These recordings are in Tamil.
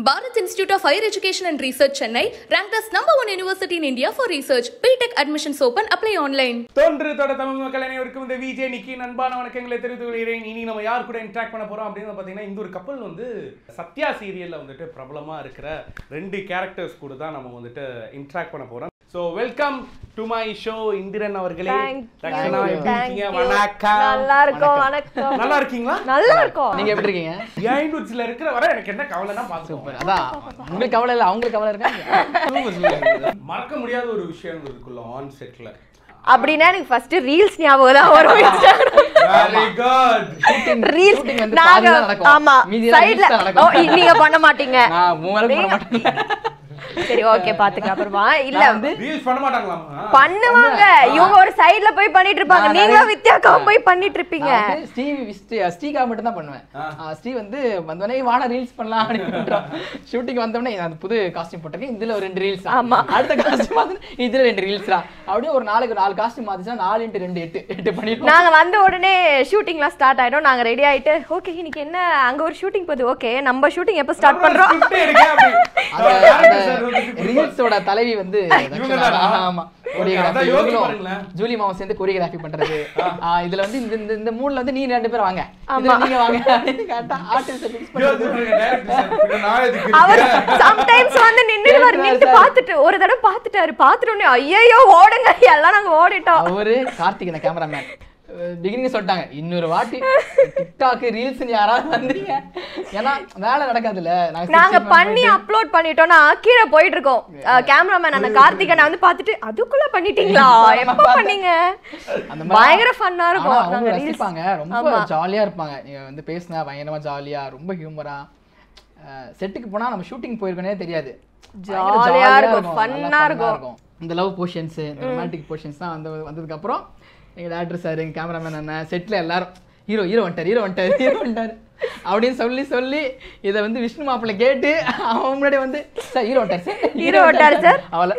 Bharat Institute of Higher Education and Research, Chennai, ranked as #1 university in India for research. BTech admissions open. Apply online. தோன்று தொட தமிழ் மக்கள் அனைவருக்கும் இந்த விஜய் நிக்கி அன்பான வணக்கங்களை தெரிவித்துக் கொள்கிறேன். இனி நம்ம யார் கூட இன்டராக்ட் பண்ண போறோம் அப்படின்னு பார்த்தீங்கன்னா, இந்த ஒரு கப்பல் வந்து சத்யா சீரியல்ல வந்துட்டு பிரபலமா இருக்கிற 2 கேரக்டர்ஸ் கூட தான் நம்ம வந்துட்டு இன்டராக்ட் பண்ண போறோம். So welcome to my show Indiran அவர்களே. ரக்ஷனா எப்படி இருக்கீங்க? வணக்கம். நல்லா இருக்கோம். வணக்கம். நல்லா இருக்கீங்களா? நல்லா இருக்கோம். நீங்க எப்படி இருக்கீங்க? ஐநூறுல இருக்கிற வரை எனக்கு என்ன கவலைனா பாத்துக்கோங்க. அதான் உங்களுக்கு கவலை இல்ல, அவங்களுக்கு கவலை இருக்கா? மறக்க முடியாத ஒரு விஷயம் இருக்குல்ல ஆன் செட்ல. அப்படினா எனக்கு ஃபர்ஸ்ட் ரீல்ஸ் ஞாபகம் தான் வரும். Very good. ரீல்ஸ் நாங்க ஆமா சைடுல நீங்க பண்ண மாட்டீங்க. நான் மூவல பண்ண மாட்டேன். சரி ஓகே பாத்துக்க அப்புறமா இல்ல ரீல்ஸ் பண்ண மாட்டாங்களா? பண்ணுவாங்க. இவங்க ஒரு சைடுல போய் பண்ணிட்டு இருப்பாங்க, நீங்களும் வித்யாக்கா போய் பண்ணிட்டு இருப்பீங்க. ஸ்ரீகா மட்டும் தான் பண்ணுவேன். ஸ்ரீ வந்து வந்தோடனே வாடா ரீல்ஸ் பண்ணலாம் அப்படின்னு ஷூட்டிங் வந்தோடனே அந்த புது காஸ்டியூம் போட்டிருக்கேன், இதுல ஒரு 2 ரீல்ஸ். ஆமா அடுத்த காஸ்டியூம் பார்த்து இதுல 2 ரீல்ஸா அப்படியே ஒரு நாளைக்கு 4 காஸ்டியூம் மாத்திச்சா 4x2 8 பண்ணிருக்கோம். நாங்க வந்த உடனே ஷூட்டிங்லாம் ஸ்டார்ட் ஆயிடும். நாங்க ரெடி ஆயிட்டு ஓகே இன்னைக்கு என்ன அங்க ஒரு ஷூட்டிங் போகுது, ஓகே நம்ம ஷூட்டிங் எப்ப ஸ்டார்ட் பண்றோம். ரீல்ஸோட தலைவி வந்து ஆமா ஜூலி மாமா சேர்ந்து கோரியோகிராஃபி பண்றது. இதுல வந்து இந்த மூணுல வந்து நீ 2 பேர் வாங்க, நீங்க வாங்க கேட்டா ஆர்டிஸ்ட் ஃபிக்ஸ் பண்றது. அவர் சம்டைம்ஸ் வந்து நின்னு பார்த்துட்டு ஒரு தடவை பார்த்துட்டாரு. பார்த்துட்டோனே ஐயோ ஓடுங்க எல்லாம் நாங்க ஓடிட்டோம். அவரு கார்த்திக் அந்த கேமராமேன் பிகினிங் சொல்லிட்டாங்க, இன்னொரு வாட்டி டிக்டாக் ரீல்ஸ் யாராவது வந்தீங்க, ஏன்னா வேலை நடக்காதுல்ல. நாங்க பண்ணி அப்லோட் பண்ணிட்டோம்னா கீழே போயிட்டு இருக்கோம். கேமராமேன் அந்த கார்த்திகனை வந்து பார்த்துட்டு அதுக்குள்ள பண்ணிட்டீங்களா, எப்ப பண்ணீங்க? அந்த பயங்கர ஃபன்னா இருக்கும். அவங்க ரசிப்பாங்க, ரொம்ப ஜாலியா இருப்பாங்க. நீங்க வந்து பேசினா பயங்கரமா ஜாலியா, ரொம்ப ஹியூமரா. செட்டுக்கு போனா நம்ம ஷூட்டிங் போயிருக்கனே தெரியாது, ஜாலியா இருக்கும், ஃபன்னா இருக்கும். இந்த லவ் போர்ஷன்ஸ், இந்த ரொமான்டிக் போர்ஷன்ஸ் தான் வந்ததுக்கு அப்புறம் எங்க டேரக்டர் சார், எங்க கேமராமேன் அண்ணன், செட்ல எல்லாரும் ஹீரோ வந்துட்டாரு அப்படின்னு சொல்லி இதை வந்து விஷ்ணு மாப்பிள்ளை கேட்டு அவன் முன்னாடி வந்து சார் ஹீரோ வந்துட்டாரு சார் அவளை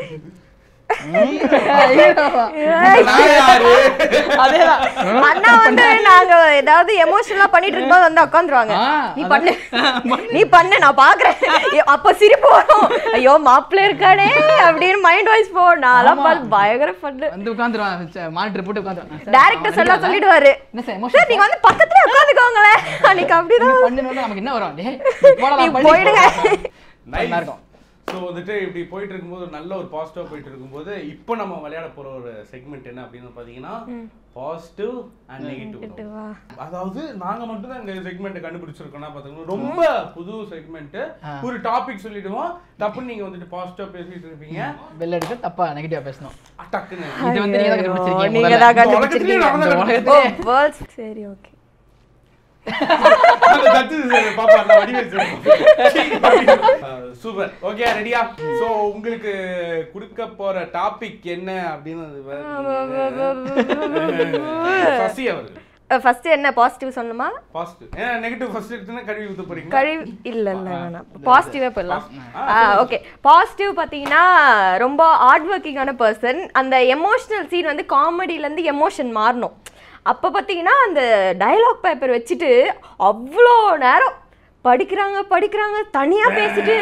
அண்ணா வந்து நாங்க ஏதாவது எமோஷனலா பண்ணிட்டு இருக்கும்போது வந்து உட்காந்துருவாங்க, நீ பண்ணு நான் பாக்குறேன். அப்ப சிரிப்பு வரும், ஐயோ மாப்பிள்ள இருக்கானே அப்படின்னு மைண்ட் வாய்ஸ் போகும். நான் பார்த்து பயங்கர பண்ணு வந்து உட்காந்துருவாங்க, மானிட்டர் போட்டு உட்காந்துருவாங்க. டைரக்டர் எல்லாம் சொல்லிடுவாரு, சார் நீங்க வந்து பக்கத்துல உட்காந்துக்கோங்களேன். அன்னைக்கு அப்படிதான் பண்ணும்போது நமக்கு என்ன வரும், போயிடுங்க. நல்லா இருக்கும். ஸோ வந்துட்டு இப்படி போயிட்டு இருக்கும்போது நல்ல ஒரு பாசிட்டிவ் போயிட்டு இருக்கும்போது இப்போ நம்ம விளையாட போற ஒரு செக்மெண்ட் என்ன அப்படின்னு பார்த்தீங்கன்னா பாசிட்டிவ் அண்ட் நெகட்டிவ். அதாவது நாங்க மட்டும் தான் இந்த செக்மெண்ட் கண்டுபிடிச்சிருக்கோம்னா பாத்தீங்கன்னா ரொம்ப புது செக்மெண்ட். ஒரு டாபிக் சொல்லிடுவோம், தப்புன்னு நீங்க வந்துட்டு பாசிட்டிவா பேசிட்டு இருப்பீங்க, பெல் அடிச்சு தப்பா நெகட்டிவா பேசணும். டக்குன்னு இது வந்து நீங்க தான் கண்டுபிடிச்சிருக்கீங்க, நீங்க தான் கண்டுபிடிச்சிருக்கீங்க. சரி ஓகே. சூப்பர் ஓகே ரெடியா? சோ உங்களுக்கு கொடுக்க போற டாபிக் என்ன அப்படின்னு சசி அவர்கள் ஃபர்ஸ்ட் என்ன பாசிட்டிவ் சொன்னமா? பாசிட்டிவ். ஏன்னா நெகட்டிவ் ஃபர்ஸ்ட் எடுத்தா கழுவி ஊத்த போறீங்க. கழுவி இல்ல வேணாம், பாசிட்டிவா போலாம். ஓகே பாசிட்டிவ் பாத்தீங்கன்னா ரொம்ப ஹார்ட் வர்க்கிங்கான பர்சன். அந்த எமோஷனல் சீன் வந்து காமெடில இருந்து எமோஷன் மாறணும். அப்போ பார்த்தீங்கன்னா அந்த டயலாக் பேப்பர் வச்சுட்டு அவ்வளோ நேரம் படிக்கிறாங்க தனியாக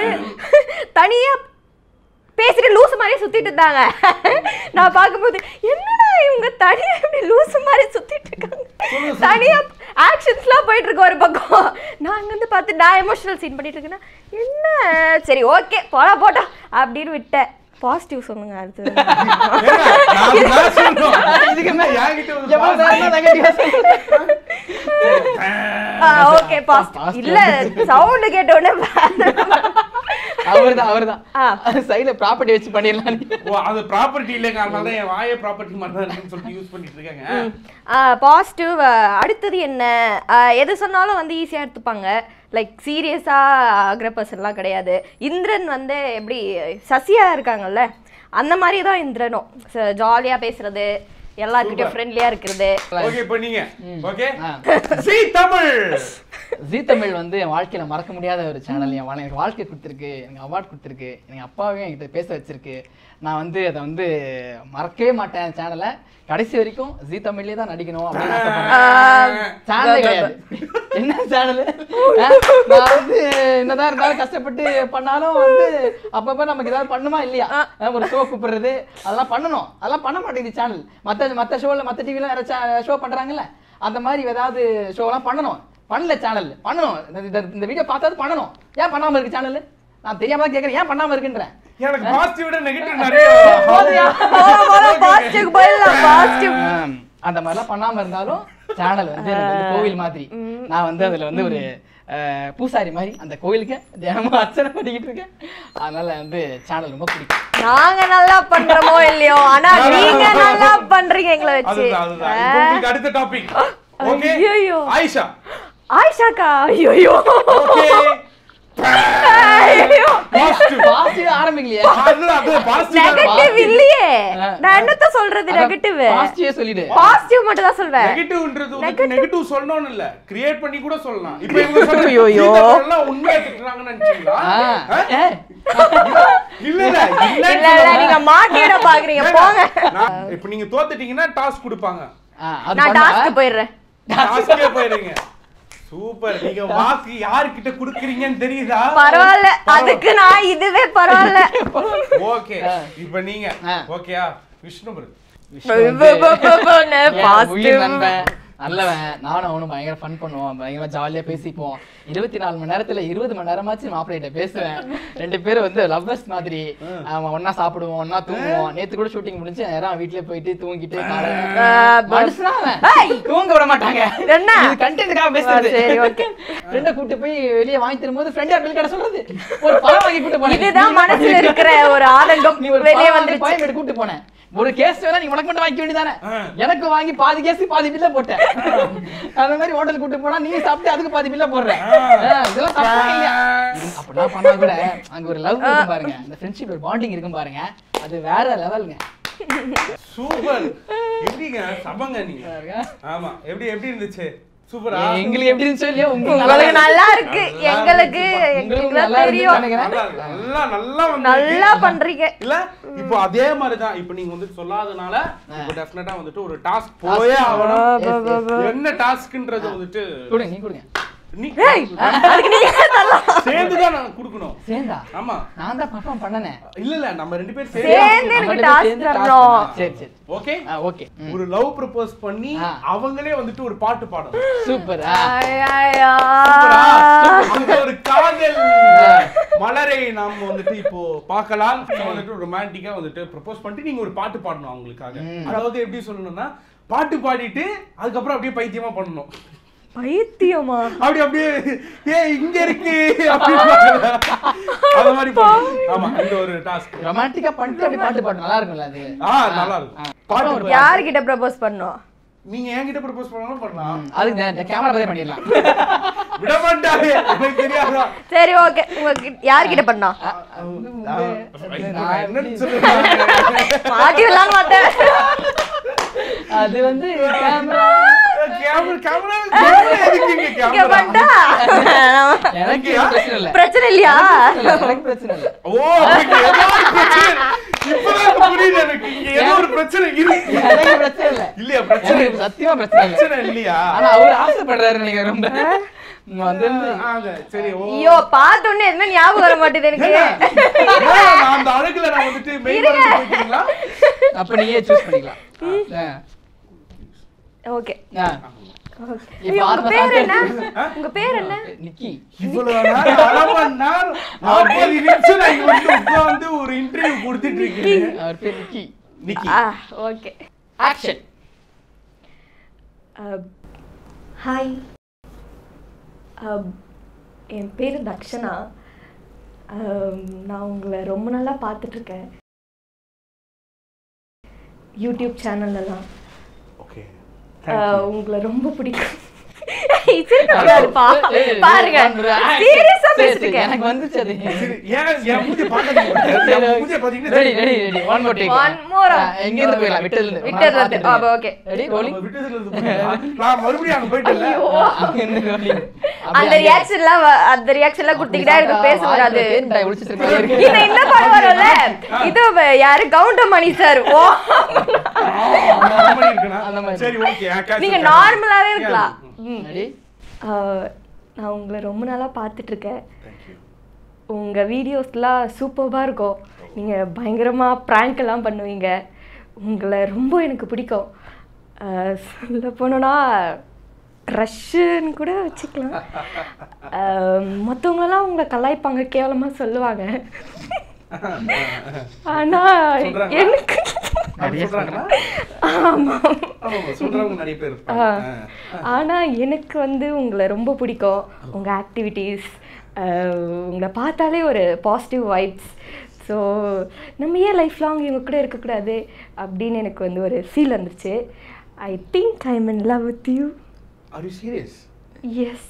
பேசிட்டு லூசு மாதிரியே சுற்றிட்டு இருந்தாங்க. நான் பார்க்கும்போது என்னடா இவங்க தனியாக இப்படி லூசு மாதிரி சுற்றிட்டு இருக்காங்க, தனியாக ஆக்ஷன்ஸ்லாம் போயிட்டு இருக்கு ஒரு பக்கம். நான் அங்கேருந்து பார்த்து நான் எமோஷனல் சீன் பண்ணிட்டு இருக்கேன்னா என்ன சரி ஓகே போட்டா அப்படின்னு விட்டேன். பாசிட்டிவ் சொல்லுங்க அடுத்து. ஓகே பாசிட்டிவ் இல்ல சவுண்ட் கேட்ட உடனே அவர்தான் சைடுல ப்ராப்பர்ட்டி வச்சு பண்ணிடலாம். ஓ அது ப்ராப்பர்ட்டி இல்லங்க, அதனால தான் என் வாயே ப்ராப்பர்ட்டி மாதிரி தான் இருக்குன்னு சொல்லி யூஸ் பண்ணிட்டு இருக்காங்க. பாசிட்டிவ் அடுத்தது என்ன, எது சொன்னாலும் வந்து ஈஸியா எடுத்துப்பாங்க. லைக் சீரியஸாக ஆகிற பர்சன்லாம் கிடையாது. இந்திரன் வந்து எப்படி சசியா இருக்காங்கல்ல அந்த மாதிரி தான் இந்திரனும். ஜாலியாக பேசுறது, எல்லார்கிட்டயும் ஃப்ரெண்ட்லியா இருக்கிறது. ஓகே இப்போ நீங்க okay Zee Tamil. Zee Tamil வந்து என் வாழ்க்கையில மறக்க முடியாத ஒரு சேனல். எனக்கு வாழ்க்கை கொடுத்துருக்கு, எனக்கு அவார்ட் கொடுத்துருக்கு, எங்கள் அப்பாவையும் என்கிட்ட பேச வச்சிருக்கு. நான் வந்து அதை வந்து மறக்கவே மாட்டேன். சேனலை கடைசி வரைக்கும் ஜீ தமிழ்லேயே தான் நடிக்கணும் அப்படின்னு சேனலே கிடையாது. என்ன சேனல் நான் வந்து என்னதான் இருந்தாலும் கஷ்டப்பட்டு பண்ணாலும் வந்து அப்பப்போ நமக்கு ஏதாவது பண்ணுமா இல்லையா, ஒரு ஷோ கூப்பிடுறது அதெல்லாம் பண்ணணும். அதெல்லாம் பண்ண மாட்டேங்குது சேனல். மற்ற ஷோவில் மற்ற டிவிலாம் வேற ஷோ பண்ணுறாங்கல்ல, அந்த மாதிரி ஏதாவது ஷோலாம் பண்ணணும். பண்ணல சேனல் பண்ணணும். இந்த வீடியோ பார்த்தாது பண்ணணும். ஏன் பண்ணாமல் இருக்கு சேனல்? நான் தெரியாம தான் கேட்குறேன், ஏன் பண்ணாமல் இருக்குன்றேன். எனக்கு பாசிட்டிவ் விட நெகட்டிவ் நிறைய அந்த மாதிரிலாம் பண்ணாம இருந்தாலும் சேனல் வந்து கோவில் மாதிரி. நான் வந்து அதுல வந்து ஒரு பூசாரி மாதிரி அந்த கோயிலுக்கு தினமும் அர்ச்சனை பண்ணிக்கிட்டு இருக்கேன். அதனால வந்து சேனல் ரொம்ப பிடிக்கும். நாங்க நல்லா பண்றோமோ இல்லையோ, ஆனா நீங்க நல்லா பண்றீங்க எங்களை வச்சு. அடுத்த டாபிக் ஓகே ஆயிஷா. ஆயிஷாக்கா ஐயோ ஆரம்பிக்கலையே, நெகட்டிவ் இல்லையே. நான் என்னத்த சொல்றது? நெகட்டிவ் பாசிட்டிவ் சொல்லிடு. பாசிட்டிவ் மட்டும் தான் சொல்வேன். நெகட்டிவ்ன்றது வந்து நெகட்டிவ் சொல்லணும்னு இல்ல, கிரியேட் பண்ணி கூட சொல்லலாம். இப்போ இவங்க சொல்றாங்க உண்மையா திட்டுறாங்கன்னு நினைச்சீங்களா? இல்ல இல்ல நீங்க மாட்டிட பாக்குறீங்க போங்க. இப்போ நீங்க தோத்துட்டீங்கன்னா டாஸ்க் கொடுப்பாங்க. நான் டாஸ்க் போயிடுறேன். டாஸ்க்கே போயிடுங்க. சூப்பர். நீங்க வாக்கு யார்கிட்ட குடுக்குறீங்கன்னு தெரியுதா? பரவாயில்ல, அதுக்கு நான் இதுவே பரவாயில்ல. ஓகே இப்போ நீங்க ஓகேயா? விஷ்ணு நல்லவன். நானும் அவனும் பயங்கர ஃபன் பண்ணுவோம், பயங்கரமா ஜாலியா பேசிப்போம். 24 மணி நேரத்துல 20 மணி நேரமாச்சு மாப்பிள்ளைகிட்ட பேசுவேன். 2 பேரும் வந்து லவ்வர்ஸ் மாதிரி. ஒன்னா சாப்பிடுவோம், ஒன்னா தூங்குவோம். நேத்து கூட ஷூட்டிங் முடிஞ்சு நேரம் வீட்டுல போயிட்டு தூங்கிட்டு தூங்க விட மாட்டாங்க. கண்டென்ட்காக பேசுறது. ஃப்ரெண்ட கூட்டு போய் வெளியே வாங்கி தரும்போது ஃப்ரெண்டா பில் கடை சொல்றது, ஒரு பழம் வாங்கி கூட்டு போனேன். இதுதான் மனசுல இருக்கிற ஒரு ஆதங்கம். நீ ஒரு வெளியே வந்து பழம் எடுத்து கூட்டு போனேன். ஒரு கேஸ் வேணா நீ உனக்கு மட்டும் வாங்கி வேண்டியதானே, எனக்கு வாங்கி பாதி கேஸ் பாதி பில்ல போட்டேன். அந்த மாதிரி ஹோட்டல் கூட்டு போனா நீ சாப்பிட்டு அதுக்கு பாதி பில்ல போடுற. இதெல்லாம் தப்பா இல்லையா? அப்படிலாம் பண்ணா கூட அங்க ஒரு லவ் இருக்கும் பாருங்க, அந்த ஃப்ரெண்ட்ஷிப் ஒரு பாண்டிங் இருக்கும் பாருங்க, அது வேற லெவலுங்க. சூப்பர். எப்படிங்க சபங்க நீங்க? ஆமா எப்படி இருந்துச்சு? சூப்பரா. எங்களுக்கு எப்படி இருந்துச்சு இல்லையா? உங்களுக்கு நல்லா இருக்கு, எங்களுக்கு தெரியும். நல்லா பண்றீங்க இல்ல? இப்போ அதே மாதிரி தான். இப்போ நீங்க வந்து சொல்லாதனால இப்போ டெஃபினட்டா வந்துட்டு ஒரு டாஸ்க் போயே ஆகணும். என்ன டாஸ்க்ன்றது வந்துட்டு கொடுங்க, நீ கொடுங்க. சேர்ந்து தான் நான் கொடுக்கணும். சேர்ந்தா? ஆமா, நான் தான் பெர்ஃபார்ம் பண்ணனே. இல்ல நம்ம 2 பேரும் சேர்ந்து எனக்கு டாஸ்க் தரணும். சரி சரி ஓகே ஓகே. ஒரு லவ் ப்ரப்போஸ் பண்ணி அவங்களே வந்துட்டு ஒரு பாட்டு பாடணும். சூப்பர். ஒரு காதல் மலரை நாம வந்துட்டு இப்போ பார்க்கலாம். வந்துட்டு ரொமான்டிக்கா வந்துட்டு ப்ரப்போஸ் பண்ணிட்டு நீங்க ஒரு பாட்டு பாடணும் அவங்களுக்காக. அதாவது எப்படி சொல்லணும்னா, பாட்டு பாடிட்டு அதுக்கப்புறம் அப்படியே பைத்தியமா பண்ணணும். பைத்தியமா? அப்படியே இங்க இருக்கு அந்த மாதிரி. ஆமா, இந்த ஒரு டாஸ்க் ரொமான்டிக்கா பண்ணிட்டு அப்படியே பாட்டு பாடணும். நல்லா இருக்கும்ல அது? நல்லா இருக்கும். பாட்டு யார்கிட்ட ப்ரப்போஸ் பண்ணனும்? நீங்க என்கிட்ட ப்ரப்போஸ் பண்ணாலும் பண்ணலாம். அதுக்கு இந்த கேமரா பத்தி பண்ணிடலாம். விட மாட்டாங்க, எனக்கு தெரியாதா? சரி ஓகே. உங்களுக்கு யார்கிட்ட பண்ணா? நான் என்ன சொல்றேன், மாட்டி விடலாம் மாட்டேன். அது வந்து கேமரா பிரச்சனை இல்லையா? பிரச்சனை இல்ல. ஓ, புரியுது எனக்கு. இங்க ஏதோ ஒரு பிரச்சனை இருக்கு. பிரச்சனை இல்ல. இல்லையா? பிரச்சனை சத்தியமா பிரச்சனை இல்லையா? ஆனா அவர் ஆசைப்படுறாரு நினைக்கிறேன் ரொம்ப. சரி. ஐயோ, பார்த்த உடனே எதுவுமே ஞாபகம் வர மாட்டேது எனக்கு. அந்த அழகுல நான் வந்துட்டு மெயின் பண்ணிட்டீங்களா? அப்ப நீயே சூஸ் பண்ணிக்கலாம். ஓகே. உங்க பேர் என்ன? உங்க பேர் என்ன? நிக்கி. இவ்வளவு நேரம் 40 நிமிஷம் நான் இங்க உட்கார்ந்து ஒரு இன்டர்வியூ கொடுத்துட்டு இருக்கேன். அவர் பேர் Nikki. Nikki. Okay. Action. Hi, என் பேர் தக்ஷனா. நான் உங்களை ரொம்ப நாளா பார்த்துட்டு இருக்கேன் யூடியூப் சேனல்லாம். ஓகே. உங்களை ரொம்ப பிடிக்கும். பாருங்க, சீரியஸா தான் பேசிட்டு இருக்கேன். எனக்கு வந்துச்சு அது. என் மூஞ்சி பாக்காதீங்க. என் மூஞ்சி பாத்தீங்கன்னா ready one more take. One more. எங்க இருந்து போயிடலாம்? விட்டதுல இருந்து. ஓகே. Ready rolling. விட்டதுல இருந்து நான் மறுபடியும் அங்க போயிட்டேன்ல. அங்க இருந்து ரோலிங். அந்த ரியாக்ஷன்லாம் குடுத்திட்டே இருக்கு, பேச வராது. டை ஒளிச்சிட்டு இருக்கு. இது என்ன பண்ணுவாரோல, இது யாரு கவுண்டமணி சார். ஓ அந்த மாதிரி. சரி ஓகே. நீங்க நார்மலாவே இருக்கலாம். ரெடி. நான் உங்களை ரொம்ப நாளா பார்த்துட்டு இருக்கேன். உங்க வீடியோஸ்லாம் சூப்பர்பா இருக்கும். நீங்க பயங்கரமா பிராங்க் எல்லாம் பண்ணுவீங்க. உங்களை ரொம்ப எனக்கு பிடிக்கும். சொல்ல போனோன்னா க்ரஷ்ன்னு கூட வச்சுக்கலாம். மற்றவங்களெல்லாம் உங்களை கலாய்ப்பாங்க, கேவலமாக சொல்லுவாங்க. ஆனா எனக்கு ஆனா எனக்கு வந்து உங்களை ரொம்ப பிடிக்கும். உங்க ஆக்டிவிட்டீஸ், உங்களை பார்த்தாலே ஒரு பாசிட்டிவ் வைப்ஸ். ஸோ நம்ம ஏன் லைஃப் லாங் இவங்க கூட இருக்கக்கூடாது அப்படின்னு எனக்கு வந்து ஒரு ஃபீல் வந்துச்சு. I think I am in love with you. Are you serious? Yes.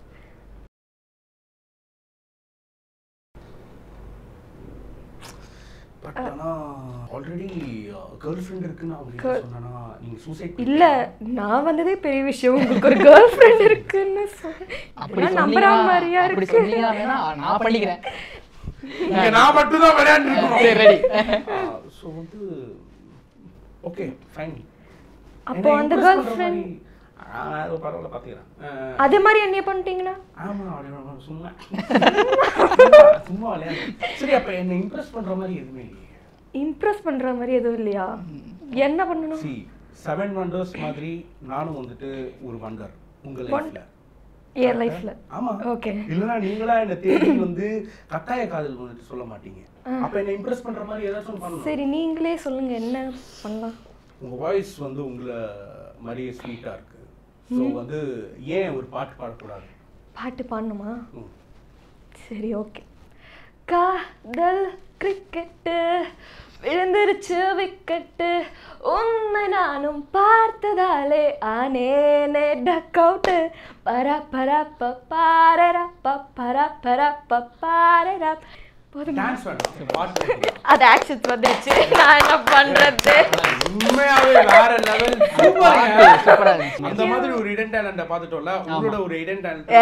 But ஆனா ஆல்ரெடி கேர்ள் ஃப்ரெண்ட் இருக்குன்னு அவங்க சொன்னானா நீங்க சூசைட் இல்ல, நான் வந்ததே பெரிய விஷயம். உங்களுக்கு ஒரு கேர்ள் ஃப்ரெண்ட் இருக்குன்னு அப்படி நம்புற மாதிரியா அப்படி இருக்கு. சொன்னீங்கன்னா வேணா நான் பண்ணிக்கிறேன். நான் மட்டும் தான் விளையாண்டு இருக்கணும். சரி ரெடி. சோ வந்து ஓகே ஃபைன். அப்போ அந்த கேர்ள் ஃப்ரெண்ட் அது பரவாயில்ல பாத்துக்கிறேன். அதே மாதிரி என்ன பண்ணிட்டீங்கன்னா? ஆமா அப்படியே சும்மா சும்மா விளையாடு. சரி அப்ப என்ன இம்ப்ரெஸ் பண்ற மாதிரி எதுவுமே இல்லையே. இம்ப்ரெஸ் பண்ற மாதிரி எதுவும் இல்லையா? என்ன பண்ணணும்? சி 7 வண்டர்ஸ் மாதிரி நானும் வந்துட்டு ஒரு வண்டர் உங்க லைஃப்ல. என் லைஃப்ல. ஆமா. ஓகே. இல்லனா நீங்களா என்ன தேடி வந்து கட்டாய காதல் வந்துட்டு சொல்ல மாட்டீங்க. அப்ப என்ன இம்ப்ரெஸ் பண்ற மாதிரி ஏதாச்சும் பண்ணணும். சரி நீங்களே சொல்லுங்க என்ன பண்ணலாம். உங்க வாய்ஸ் வந்து உங்களை மாதிரியே ஸ்வீட்டா இருக்கு. ஸோ வந்து ஏன் ஒரு பாட்டு பாடக்கூடாது? பாட்டு பாடணுமா? சரி ஓகே. காதல் கிரிக்கெட்டு விழுந்துருச்சு விக்கெட்டு, உன்னை நானும் பார்த்ததாலே ஆனேனே டக் அவுட்டு. பரா பரா பாரரா பரா பரா பாரரா. டான்ஸ் வேண்டாம், பாட்டு வேண்டாம். அது ஆக்ஷன்ஸ் வந்துருச்சு, நான் என்ன பண்றது? உண்மையாவே வேற லெவல். சூப்பரா இருந்துச்சு. அந்த மாதிரி ஒரு இடன் டேலண்ட பாத்துட்டோம்ல. உங்களோட ஒரு இடன் டேலண்ட்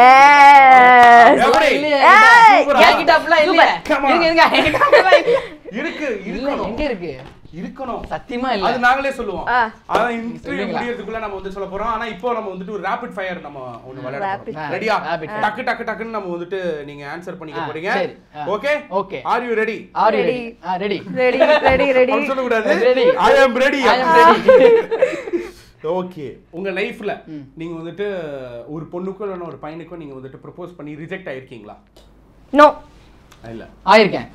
என்கிட்ட அப்படிலாம் இல்ல. இருங்க என்கிட்ட அப்படிலாம் இருக்கு. இல்ல எங்க இருக்கு? இருக்கணும். சத்தியமா இல்ல. அது நாங்களே சொல்லுவோம். அதான் இன்டர்வியூ முடியறதுக்குள்ள நம்ம வந்து சொல்லப் போறோம். ஆனா இப்போ நம்ம வந்துட்டு ஒரு ரேபிட் ஃபயர் நம்ம ஒன்னு விளையாட போறோம். ரெடியா? டக்கு டக்கு டக்குன்னு நம்ம வந்துட்டு நீங்க ஆன்சர் பண்ணிக்க போறீங்க. Okay? Okay. Are you ready? Are you ready? Ready. Ready ready ready. அப்படி சொல்ல கூடாது. Ready. I am ready. I am ready. Okay. உங்க லைஃப்ல நீங்க வந்துட்டு ஒரு பொண்ணுக்கோ இல்ல ஒரு பையனுக்கோ நீங்க வந்துட்டு ப்ரோபோஸ் பண்ணி ரிஜெக்ட் ஆயிருக்கீங்களா? நோ. இல்ல. ஆயிருக்கேன்.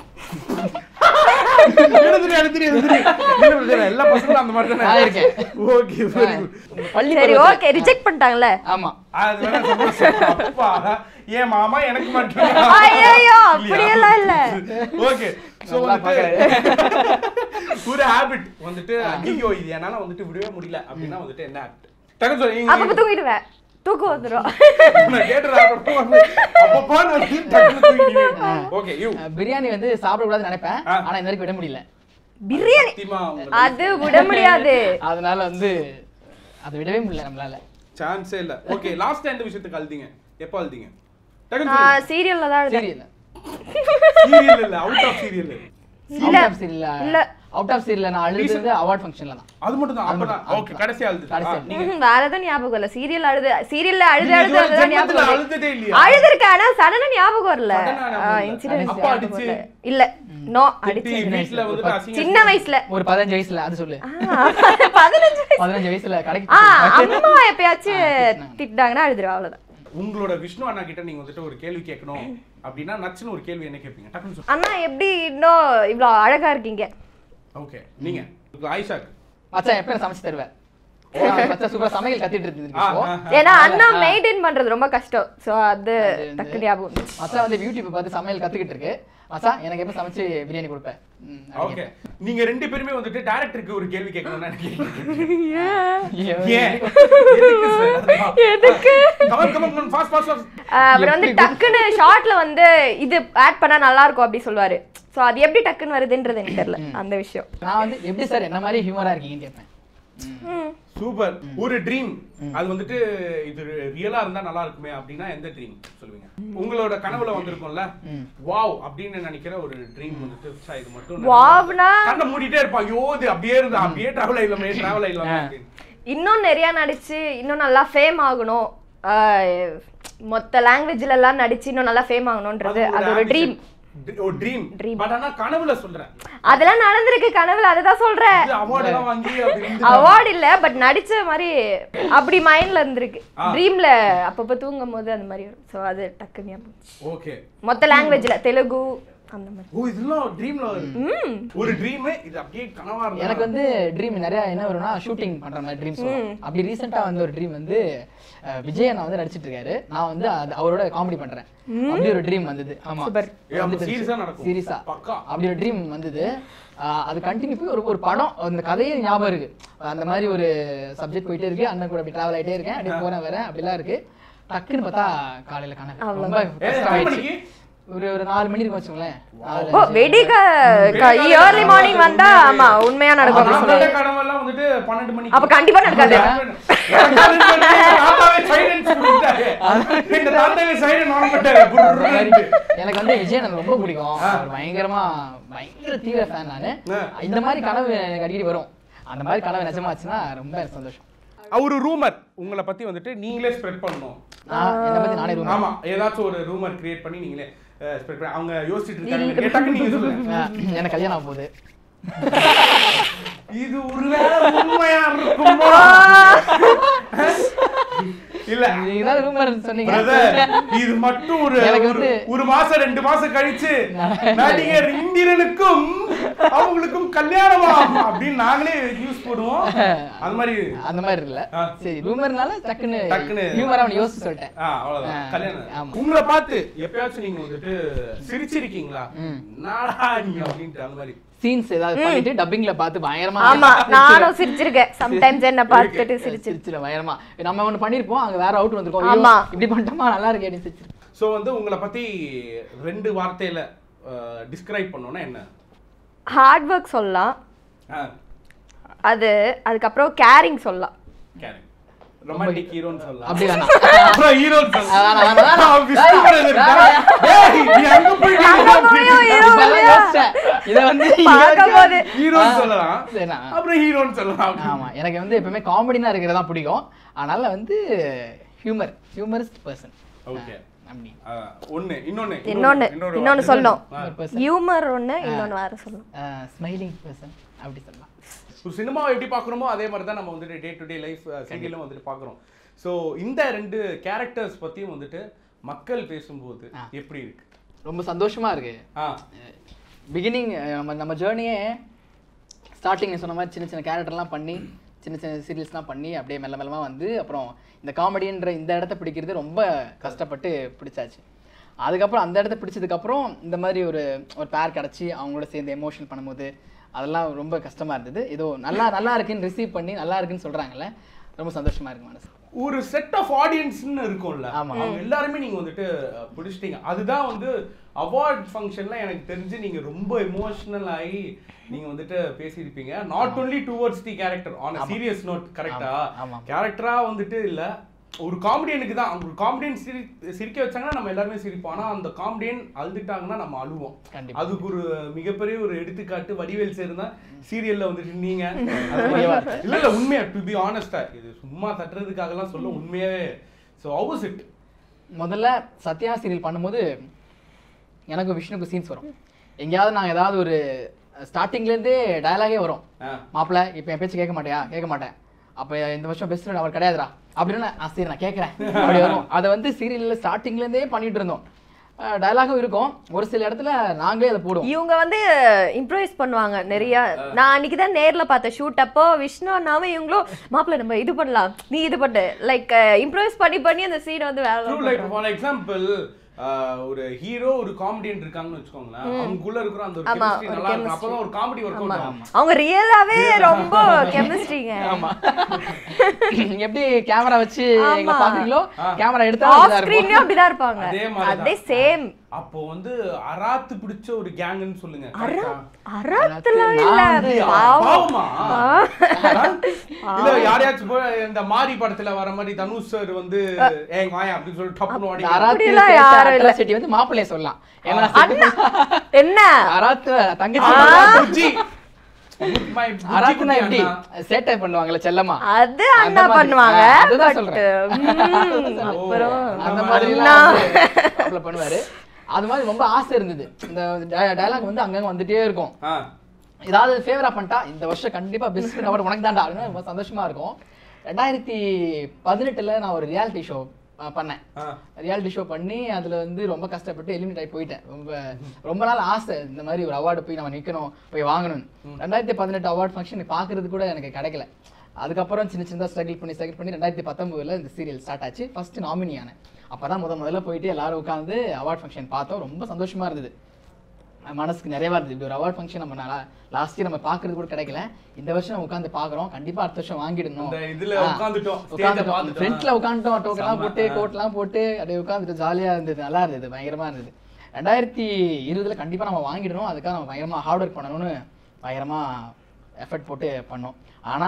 எல்லா பசங்களும் அந்த மாதிரி தானே ஆயிருக்கேன். Okay very good. பள்ளி சரி ஓகே, ரிஜெக்ட் பண்ணிட்டாங்கல. ஆமா. அது வேணா சந்தோஷம். அப்பா ஏன் மாமா எனக்கு மட்டும். ஐயோ அப்படியெல்லாம் இல்ல. ஓகே. சோ ஒரு ஹாபிட் வந்துட்டு ஐயோ இது என்னால வந்துட்டு விடவே முடியல அப்படினா வந்துட்டு என்ன ஹாபிட்? டக்கு சொல்லுங்க. அப்ப தூங்கிடுவேன். தூக்கம் வந்துரும். நான் கேட்டறா அப்ப பான் வந்து டக்கு தூங்கிடுவேன். Okay you. பிரியாணி வந்து சாப்பிட கூடாதுன்னு நினைப்பேன். ஆனா இந்த வரைக்கும் விட முடியல. பிரியாணி அது விட முடியாது. அதனால வந்து அது விடவே முடியல நம்மளால. சான்ஸே இல்ல. ஓகே லாஸ்ட் எந்த விஷயத்துக்கு அழுதீங்க? எப்ப அழுதீங்க? சீரியல்ல தான் அழுதேன். சீரியல். சீரியல் இல்ல, அவுட் ஆஃப் சீரியல். இல்ல இல்ல அவுட் ஆஃப் சீரியல்ல நான் அழுதது அவார்ட் ஃபங்க்ஷன்ல தான். அது மட்டும் தான். அப்ப ஓகே கடைசி அழுது. நீங்க வேற எதுவும் ஞாபகம் இல்ல. சீரியல்ல அழுது அதுதான் ஞாபகம். அழுததே இல்லையா? அழுதுருக்கு ஆனா சடனா ஞாபகம் வரல. இன்சிடென்ட் அப்பா அடிச்சு இல்ல. நோ அடிச்சு வீட்ல வந்து அசிங்க சின்ன வயசுல ஒரு 15 வயசுல அது சொல்லு. 15 வயசுல கடைக்கு அம்மா எப்பயாச்சும் திட்டாங்கன்னா அழுதுருவா அவ்வளவுதான். உங்களோட விஷ்ணு அண்ணா கிட்ட நீங்க வந்துட்டு ஒரு கேள்வி கேட்கணும் அப்படின்னா நச்சுன்னு ஒரு கேள்வி என்ன கேட்பீங்க? டக்குன்னு சொல்லுங்க. அண்ணா எப்படி இன்னும் இவ்ளோ அழகா இருக்கீங்க? ஓகே நீங்க ஆயிஷாக்கு மச்சான் எப்ப சமைச்சு தருவேன்? மச்சான் சூப்பரா சமையல் கத்திட்டு இருந்துருக்கு. ஏன்னா அண்ணா மெயின்டைன் பண்றது ரொம்ப கஷ்டம். சோ அது டக்கு ஞாபகம். மச்சான் வந்து யூடியூப் பார்த்து சமையல் கத்துக்கிட்டு இருக்கு. மச்சான் எனக்கு எப்ப சமைச்சு பிரியாணி கொடுப்பேன். ஓகே, நீங்க ரெண்டு பேருமே வந்துட்டு டைரக்டருக்கு ஒரு கேள்வி கேட்கணும்னு நினைக்கிறேன். எதுக்கு அவர் வந்து டக்குன்னு ஷார்ட்ல வந்து இது ஆட் பண்ணா நல்லா இருக்கும் அப்படி சொல்லுவாரு. சோ அது எப்படி டக்குன்னு வருதுன்றது எனக்கு தெரியல அந்த விஷயம். நான் வந்து எப்படி சார் என்ன மாதிரி ஹியூமரா இருக்கீங்கன்னு கேட்பேன். சூப்பர். ஒரு ட்ரீம் அது வந்துட்டு இது ரியலா இருந்தா நல்லா இருக்குமே அப்படின்னா எந்த ட்ரீம் சொல்லுவீங்க? உங்களோட கனவுல வந்திருக்கும்ல வாவ் அப்படின்னு நினைக்கிற ஒரு ட்ரீம் வந்துட்டு இது மட்டும் வாவ்னா கண்ணை மூடிட்டே இருப்பான். ஐயோ இது அப்படியே இருந்தா அப்படியே டிராவல் ஆயிடலாமே. இன்னும் நிறைய நடிச்சு இன்னும் நல்லா ஃபேம் ஆகணும், மொத்த லாங்குவேஜ்ல எல்லாம் நடிச்சு இன்னும் நல்லா ஃபேம் ஆகணும்ன்றது அது ஒரு ட்ரீம். பட் ஆனா கனவுல சொல்றேன் அதெல்லாம் நடந்திருக்கு. கனவுல அதுதான் சொல்றேன். அவார்ட் எல்லாம் வாங்கி அவார்ட் இல்ல பட் நடிச்ச மாதிரி அப்படி மைண்ட்ல இருந்திருக்கு. ட்ரீம்ல அப்பப்ப தூங்கும் போது அந்த மாதிரி வரும். சோ அது டக்கு ஞாபகம். ஓகே, மொத்த லாங்குவேஜ்ல தெலுங்கு அந்த மாதிரி. ஓ இதெல்லாம் ட்ரீம்ல ஒரு ட்ரீம் இது அப்படியே கனவா இருக்கு. எனக்கு வந்து ட்ரீம் நிறைய என்ன வரும்னா ஷூட்டிங் பண்ற மாதிரி ட்ரீம்ஸ் வரும். அப்படி ரீசெண்டா வந்து ஒரு ட்ரீம் வந்து விஜய் அண்ணா வந்து நடிச்சிட்டு இருக்காரு, நான் வந்து அவரோட காமெடி பண்றேன் அப்படி ஒரு ட்ரீம் வந்தது. ஆமா சீரியஸா நடக்கும். சீரியஸா அப்படி ஒரு ட்ரீம் வந்தது. அது கண்டினியூ போய் ஒரு படம் அந்த கதையே ஞாபகம் இருக்கு. அந்த மாதிரி ஒரு சப்ஜெக்ட் போயிட்டே இருக்கு, அண்ணன் கூட அப்படி டிராவல் ஆயிட்டே இருக்கேன், அப்படியே போறேன் வரேன் அப்படிலாம் இருக்கு. டக்குன்னு பார்த்தா காலையில கனவு ரொம்ப கஷ்டமாயிடுச்சு. ஒரு 4 மணி இருக்கும் வச்சுங்களேன். ஏர்லி மார்னிங் வந்தா ஆமா உண்மையா நடக்கும். கனவெல்லாம் வந்துட்டு 12 மணிக்கு அப்ப கண்டிப்பா நடக்காது. எனக்கு வந்து விஜய் எனக்கு ரொம்ப பிடிக்கும். பயங்கர தீவிர ஃபேன் நானு. இந்த மாதிரி கனவு எனக்கு அடிக்கடி வரும். அந்த மாதிரி கனவு நிஜமாச்சுன்னா ரொம்ப சந்தோஷம். ஒரு ரூமர் உங்களை பத்தி வந்துட்டு நீங்களே ஸ்ப்ரெட் பண்ணணும். என்ன பத்தி நானே ரூமர். ஆமா, ஏதாச்சும் ஒரு ரூமர் கிரியேட் பண்ணி நீங்களே ஸ்ப்ரெட் பண்ணி அவங்க யோசிச்சிட்டு இருக்காங்க. கேட்டாங்க நீங்க சொல்லுங்க. எனக்கு கல்யாணம் ஆக போகுது. இது ஒருவேளை உண்மையா இருக்குமோ? இல்ல நீங்க ரூமர் சொன்னீங்க. இது மட்டும் ஒரு மாசம் 2 மாசம் கழிச்சு நடிகர் இந்திரனுக்கும் அவங்களுக்கும் கல்யாணமா அப்படின்னு நாங்களே நியூஸ் போடுவோம். அந்த மாதிரி இல்ல. சரி, ரூமர்னால டக்குன்னு ஹியூமரா யோசிச்சு சொல்லிட்டேன். அவ்வளவுதான். கல்யாணம். உங்களை பார்த்து எப்பயாச்சும் நீங்க வந்துட்டு சிரிச்சிருக்கீங்களா? நாடா நீ அப்படின்ட்டு அந்த மாதிரி சீன்ஸ் ஏதாவது பண்ணிட்டு டப்பிங்ல பார்த்து பயங்கரமா. ஆமா, நானும் சிரிச்சிருக்கேன். சம்டைம்ஸ் என்ன பார்த்துட்டு சிரிச்சிருச்சு பயங்கரமா. நம்ம ஒன்னு பண்ணிருப்போம், அங்க வேற அவுட் வந்திருக்கோம். ஆமா, இப்படி பண்ணிட்டோமா நல்லா இருக்கு அப்படின்னு சிரிச்சிரு. சோ வந்து உங்களை பத்தி 2 வார்த்தையில டிஸ்கிரைப் பண்ணனும்னா என்ன? ஹார்ட் வர்க் சொல்லலாம். அதுக்கப்புறம் கேரிங் சொல்லலாம். கேரிங். ரொமான்டிக் ஹீரோன்னு சொல்லலாம். அப்படி வேணாம். அப்புறம் ஹீரோன்னு சொல்லலாம். நீ அங்க போய் இத வந்து ஹீரோன்னு சொல்லலாம். அப்புறம் ஹீரோன்னு சொல்லலாம். ஆமா, எனக்கு வந்து எப்பவுமே காமெடினா இருக்கிறதா பிடிக்கும். அதனால வந்து ஹியூமரிஸ்ட் பர்சன். ஓகே. இன்னொன்னு சொல்லணும். ஹியூமர் ஒண்ணு, இன்னொன்னு வேற சொல்லணும். ஸ்மைலிங் பர்சன் அப்படி சொல்லலாம். ஒரு சினிமாவை எப்படி பார்க்குறோமோ அதே மாதிரி தான் நம்ம வந்துட்டு டே டு டே லைஃப் சீரியலும் வந்துட்டு பார்க்குறோம். ஸோ இந்த 2 கேரக்டர்ஸ் பற்றியும் வந்துட்டு மக்கள் பேசும்போது எப்படி இருக்கு? ரொம்ப சந்தோஷமா இருக்கு. பிகினிங் நம்ம ஜேர்னியே ஸ்டார்டிங் சொன்ன மாதிரி சின்ன சின்ன கேரக்டர்லாம் பண்ணி சின்ன சின்ன சீரியல்ஸ்லாம் பண்ணி அப்படியே மெல்ல மெல்லமாக வந்து அப்புறம் இந்த காமெடின்ற இந்த இடத்த பிடிக்கிறது ரொம்ப கஷ்டப்பட்டு பிடிச்சாச்சு. அதுக்கப்புறம் அந்த இடத்த பிடிச்சதுக்கப்புறம் இந்த மாதிரி ஒரு பேர் கிடச்சி அவங்களோட சேர்ந்து எமோஷனல் பண்ணும்போது அதெல்லாம் ரொம்ப கஷ்டமா இருந்தது. ஏதோ நல்லா இருக்குன்னு ரிசீவ் பண்ணி நல்லா இருக்குன்னு சொல்றாங்கல்ல, ரொம்ப சந்தோஷமா இருக்கு மனசு. ஒரு செட் ஆஃப் ஆடியன்ஸ்னு இருக்கும்ல, அவங்க எல்லாருமே நீங்க வந்துட்டு பிடிச்சிட்டீங்க. அதுதான் வந்து அவார்ட் ஃபங்க்ஷன்ல எனக்கு தெரிஞ்சு நீங்க ரொம்ப எமோஷனல் ஆகி நீங்க வந்துட்டு பேசியிருப்பீங்க. Not only towards the character, on a serious note. கரெக்டா? கேரக்டரா வந்துட்டு இல்ல, ஒரு காமெடியனுக்கு தான். ஒரு காமெடியன் சிரிக்க வச்சாங்கன்னா நம்ம எல்லாருமே சிரிப்போம். ஆனா அந்த காமெடியன் அழுதுட்டாங்கன்னா நம்ம அழுவோம். அதுக்கு ஒரு மிகப்பெரிய ஒரு எடுத்துக்காட்டு வடிவேல் சேர்ந்தா சீரியல்ல வந்துட்டு நீங்க இல்ல உண்மையா, டு பி ஆனஸ்டா, இது சும்மா தட்டுறதுக்காக எல்லாம் சொல்ல உண்மையாவே. So how was it? முதல்ல சத்யா சீரியல் பண்ணும்போது எனக்கு விஷ்ணுக்கு சீன்ஸ் வரும். எங்கேயாவது நான் ஏதாவது ஒரு ஸ்டார்டிங்லேருந்தே டயலாகே வரும். மாப்பிள்ள இப்போ என் பேச்சு கேட்க மாட்டேயா? கேட்க மாட்டேன். அப்போ இந்த வருஷம் பெஸ்ட் ஃப்ரெண்ட் அவர் கிடையாதுரா அப்படின்னு. சரி நான் கேட்குறேன் அப்படி வரும். அதை வந்து சீரியலில் ஸ்டார்டிங்லேருந்தே பண்ணிட்டு இருந்தோம். டயலாகும் இருக்கும். ஒரு சில இடத்துல நாங்களே அதை போடுவோம். இவங்க வந்து இம்ப்ரோவைஸ் பண்ணுவாங்க நிறைய. நான் அன்னைக்கு தான் நேர்ல பார்த்தேன் ஷூட் அப்போ. விஷ்ணு அண்ணாவும் இவங்களும் மாப்பிள்ள நம்ம இது பண்ணலாம், நீ இது பண்ணு, லைக் இம்ப்ரோவைஸ் பண்ணி அந்த சீனை வந்து வேற. ஃபார் எக்ஸாம்பிள் ஒரு ஹீரோ ஒரு காமெடியன் இருக்காங்கன்னு வச்சுக்கோங்களேன், அவங்களுக்குள்ள இருக்கிற அந்த ஒரு கெமிஸ்ட்ரி நல்லா இருக்கும். அப்பதான் ஒரு காமெடி வொர்க் அவுட் ஆகும். அவங்க ரியலாவே ரொம்ப கெமிஸ்ட்ரிங்க. ஆமா. எப்படி கேமரா வச்சு எங்க பாக்குறீங்களோ கேமரா எடுத்தா ஆஃப் ஸ்கிரீன்லயும் அப்படிதான் இருப்பாங்க. அதே சேம். அப்போ வந்து அராத்து பிடிச்ச ஒரு கேங்னு சொல்லுங்க. அராத்துலாம் இல்ல, பாவமா இல்ல யாரையாச்சும் இந்த மாரி படத்துல வர மாதிரி தனுஷ் சார் வந்து ஏங்க வாயா அப்படி சொல்லி டப்புன்னு ஓடி அராத்து வந்து மாப்பிள்ளைய சொல்லலாம். என்ன அராத்து தங்கச்சி அராத்துனா எப்படி சேட்டை பண்ணுவாங்கல செல்லமா, அது அண்ணா பண்ணுவாங்க. அதுதான் சொல்றேன். அப்புறம் அந்த மாதிரி எல்லாம் பண்ணுவாரு. அது மாதிரி ரொம்ப ஆசை இருந்தது. இந்த டயலாக் வந்து அங்கங்க வந்துட்டே இருக்கும். ஏதாவது ஃபேவரா பண்ணிட்டா இந்த வருஷம் கண்டிப்பா பெஸ்ட் அவார்டு உனக்கு தான்டா அப்படின்னு ரொம்ப சந்தோஷமா இருக்கும். 2018 நான் ஒரு ரியாலிட்டி ஷோ பண்ணேன். ரியாலிட்டி ஷோ பண்ணி அதுல வந்து ரொம்ப கஷ்டப்பட்டு எலிமினேட் ஆகி போயிட்டேன். ரொம்ப நாள் ஆசை இந்த மாதிரி ஒரு அவார்டு போய் நம்ம நிக்கணும், போய் வாங்கணும். 2018 அவார்டு ஃபங்க்ஷன் பாக்குறது கூட எனக்கு கிடைக்கல. அதுக்கப்புறம் சின்ன சின்னதாக ஸ்ட்ரகிள் பண்ணி 2019 இந்த சீரியல் ஸ்டார்ட் ஆச்சு. ஃபர்ஸ்ட் நாமினி ஆனேன். அப்பதான் முதல்ல போயிட்டு எல்லாரும் உட்காந்து அவார்ட் ஃபங்க்ஷன் பார்த்தோம். ரொம்ப சந்தோஷமா இருந்தது, மனசுக்கு நிறைவா இருந்தது. இப்படி ஒரு அவார்ட் ஃபங்க்ஷன் நம்ம லாஸ்ட் இயர் நம்ம பாக்குறது கூட கிடைக்கல. இந்த வருஷம் நம்ம உட்காந்து பாக்குறோம். கண்டிப்பா அடுத்த வருஷம் வாங்கிடணும். ஃப்ரண்ட்ல உட்காந்துட்டோம், டோக்கெல்லாம் போட்டு கோட்லாம் போட்டு அப்படியே உட்காந்துட்டு ஜாலியா இருந்தது, நல்லா இருந்தது, பயங்கரமா இருந்தது. 2020 கண்டிப்பா நம்ம வாங்கிடணும். அதுக்காக நம்ம பயங்கரமா ஹார்ட் ஒர்க் பண்ணணும்னு பயங்கரமா எஃபர்ட் போட்டு பண்ணோம். ஆனா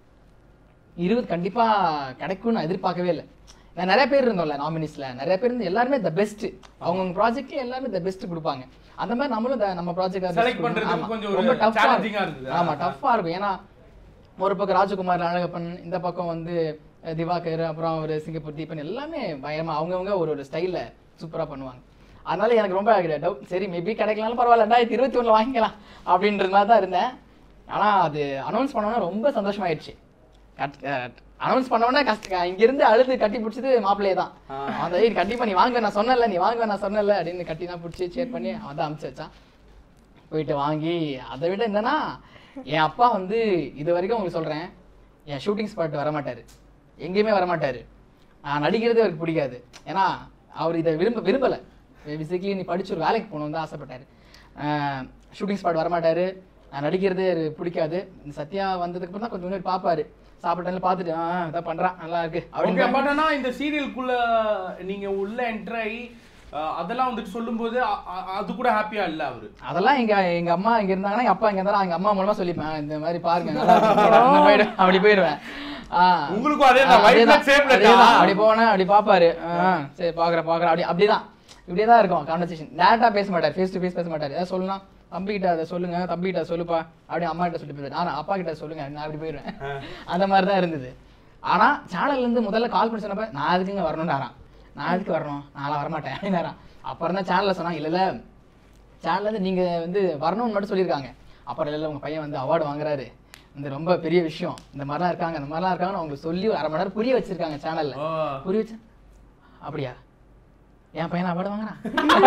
20 கண்டிப்பா கிடைக்கும்னு நான் எதிர்பார்க்கவே இல்லை. நான் நிறைய பேர் இருந்தோம்ல நாமினிஸ்ல, நிறைய பேர் இருந்து எல்லாருமே த பெஸ்ட், அவங்க ப்ராஜெக்ட்ல எல்லாருமே த பெஸ்ட் கொடுப்பாங்க. அந்த மாதிரி நம்மளும் நம்ம ப்ராஜெக்ட் செலக்ட் பண்றது கொஞ்சம் ரொம்ப சேலஞ்சிங்கா இருந்தது. ஆமா, டஃப்பா இருக்கும். ஏன்னா ஒரு பக்கம் ராஜகுமார் அழகப்பன், இந்த பக்கம் வந்து திவாகர், அப்புறம் ஒரு சிங்கப்பூர் தீபன், எல்லாமே பயமா அவங்கவுங்க ஒரு ஸ்டைல்ல சூப்பரா பண்ணுவாங்க. அதனால எனக்கு ரொம்ப டவுட், சரி மேபி கிடைக்கலாம்னு பரவாயில்ல 2021 வாங்கிக்கலாம் அப்படின்றது மாதிரி தான் இருந்தேன். ஆனா அது அனௌன்ஸ் பண்ணோன்னா ரொம்ப சந்தோஷமாயிடுச்சு. அனௌன்ஸ் பண்ணோன்னா இங்கிருந்து அழுது கட்டி பிடிச்சது மாப்பிள்ளையே தான். அந்த கண்டிப்பா நீ வாங்க நான் சொன்னல, நீ வாங்க நான் சொன்னல அப்படின்னு கட்டி தான் பிடிச்சி சேர் பண்ணி அவன் தான் அனுப்பிச்சு வச்சான். போயிட்டு வாங்கி, அதை விட என்னன்னா என் அப்பா வந்து இது வரைக்கும் உங்களுக்கு சொல்றேன், என் ஷூட்டிங் ஸ்பாட் வரமாட்டாரு, எங்கேயுமே வரமாட்டாரு. நடிக்கிறது அவருக்கு பிடிக்காது. ஏன்னா அவர் இதை விரும்பலை. பேசிக்கலி நீ படிச்சு ஒரு வேலைக்கு போகணும்னு தான் ஆசைப்பட்டாரு. ஷூட்டிங் ஸ்பாட் வரமாட்டாரு, நடிக்கிறது பிடிக்காது. இந்த சத்யா வந்ததுக்கு அப்புறம் தான் கொஞ்சம் முன்னாடி பார்ப்பாரு, சாப்பிட்டாலும் பார்த்துட்டு இதான் பண்றான் நல்லா இருக்கு அப்படின்னு. இந்த சீரியலுக்குள்ள நீங்க உள்ள என்டர் ஆகி அதெல்லாம் வந்துட்டு சொல்லும்போது அது கூட ஹாப்பியா இல்ல அவரு? அதெல்லாம் எங்க அம்மா இங்க இருந்தாங்கன்னா, அப்பா இங்க இருந்தாலும் எங்க அம்மா மூலமா சொல்லிப்பேன், இந்த மாதிரி பாருங்க அப்படி போயிடுவேன். உங்களுக்கும் அதே அப்படி போனேன், அப்படி பாப்பாரு, சரி பாக்குறேன் அப்படிதான் இப்படியேதான் இருக்கும் கான்வர்சேஷன். டேரக்டா பேச மாட்டார், ஃபேஸ் டு ஃபேஸ் பேச மாட்டார். ஏதாவது சொல்லலாம், தம்பிக்கிட்ட அதை சொல்லுங்க, தம்பிக்கிட்ட சொல்லுப்பா அப்படி அம்மா கிட்ட சொல்லி போயிடுவேன். நான் அப்பா கிட்ட சொல்லுங்க, நான் அப்படி போயிடுவேன். அந்த மாதிரி தான் இருந்தது. ஆனா சேனல்ல இருந்து முதல்ல கால் பண்ணி சொன்னப்ப நான் அதுக்குங்க வரணும்னாரான். நான் எதுக்கு வரணும், நான்லாம் வரமாட்டேன் அப்படின்னாரான். அப்புறம் தான் சேனல்ல சொன்னாங்க, இல்ல சேனல்ல இருந்து நீங்க வந்து வரணும்னு மட்டும் சொல்லியிருக்காங்க. அப்புறம் இல்லை உங்க பையன் வந்து அவார்டு வாங்குறாரு, இந்த ரொம்ப பெரிய விஷயம், இந்த மாதிரிலாம் இருக்காங்க, இந்த மாதிரிலாம் இருக்காங்கன்னு அவங்களுக்கு சொல்லி ஒரு 1/2 மணி நேரம் புரிய வச்சிருக்காங்க சேனல்ல. புரிய வச்சு அப்படியா என் பையன் அவார்டு வாங்குறான்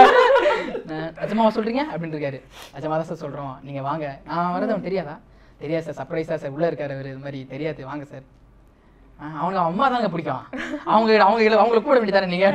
நிஜமாவா சொல்றீங்க அப்படின்னு இருக்காரு. நிஜமா தான் சார் சொல்றோம், நீங்க வாங்க. நான் வரது அவன் தெரியாதா? தெரியாது சார், சர்ப்ரைஸா சார், உள்ள இருக்காரு அவரு, இது மாதிரி தெரியாது, வாங்க சார். அவங்க அம்மா தாங்க பிடிக்கும், அவங்களுக்கு கூட வேண்டியதானே நீங்க.